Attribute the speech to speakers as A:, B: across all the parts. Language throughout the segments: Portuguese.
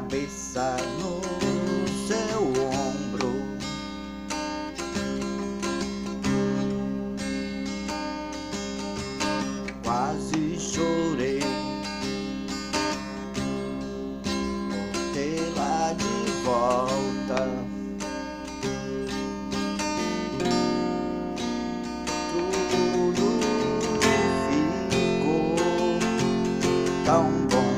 A: cabeça no seu ombro. Quase chorei por tê-la de volta. Tudo ficou tão bom.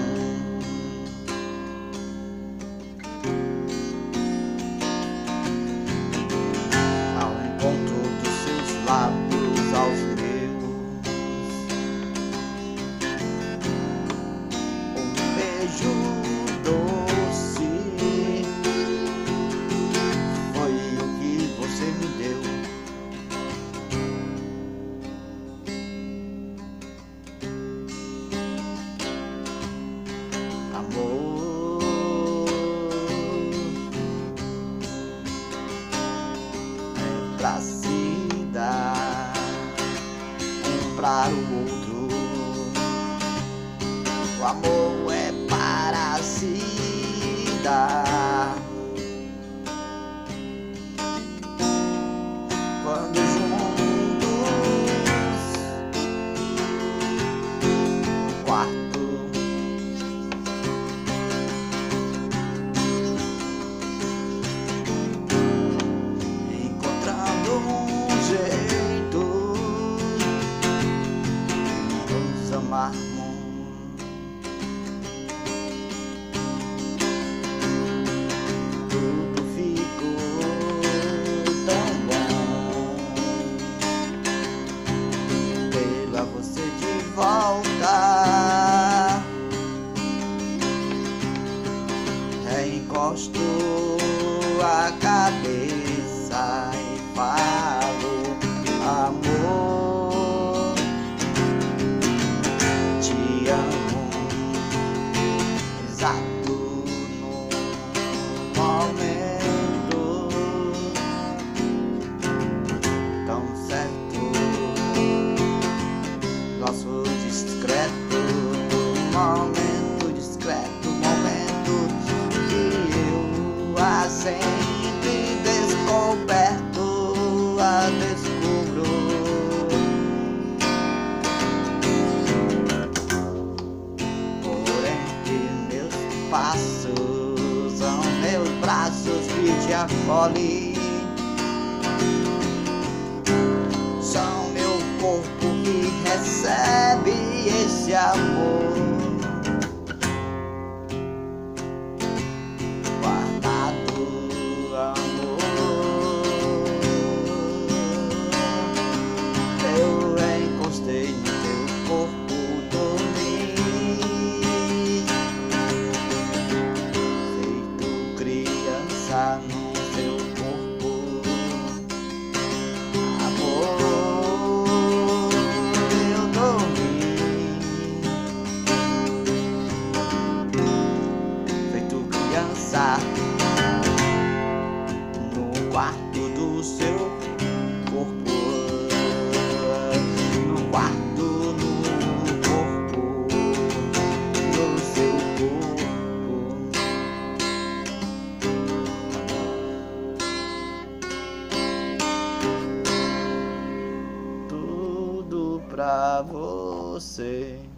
A: Ao encontro dos seus lábios aos meus, um beijo doce foi o que você me deu. Amor é pra se dar um para o outro. O amor é para se dar. Quando juntos no quarto, encontrando um jeito de nos amarmos. Tudo ficou tão bom. Tê-la você de volta. Encosto a cabeça e falo: amor, te amo. Exato no momento tão certo, nosso discreto momento, discreto momento que eu a sempre descoberto, a descubro. Por entre meus passos, são meus braços que te acolhem. São meu corpo que recebe esse amor. Guardado, amor, eu encostei no teu corpo, dormi, feito criança no seu corpo. Amor, eu dormi, feito criança no quarto do seu corpo. No quarto, no corpo, no seu corpo. Tudo pra você.